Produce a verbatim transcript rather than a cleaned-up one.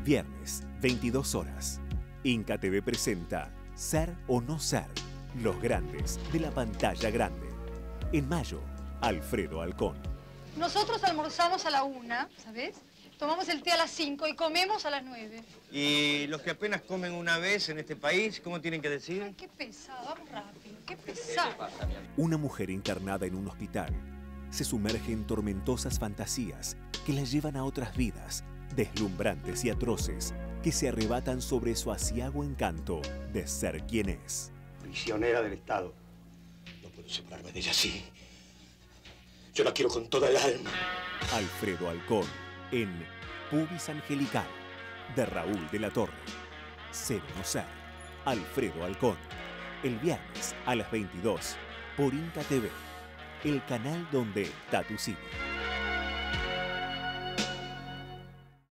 Viernes, veintidós horas. Inca T V presenta Ser o no ser, los grandes de la pantalla grande. En mayo, Alfredo Alcón. Nosotros almorzamos a la una, ¿sabes? Tomamos el té a las cinco y comemos a las nueve. ¿Y los que apenas comen una vez en este país, cómo tienen que decir? Ay, qué pesado, vamos rápido, qué pesado. Una mujer internada en un hospital se sumerge en tormentosas fantasías que la llevan a otras vidas, deslumbrantes y atroces, que se arrebatan sobre su aciago encanto de ser quien es. Prisionera del Estado. No puedo separarme de ella así. Yo la quiero con toda el alma. Alfredo Alcón en Pubis Angelical, de Raúl de la Torre. Ser o no ser, Alfredo Alcón. El viernes a las veintidós por Inca T V, el canal donde está tu cine.